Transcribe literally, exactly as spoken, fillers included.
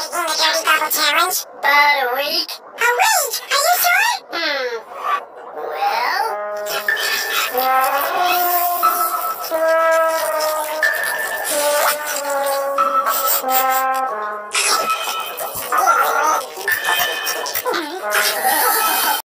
in the Dirty Bubble Challenge? About a week. A week? Are you sure? Hmm. Well...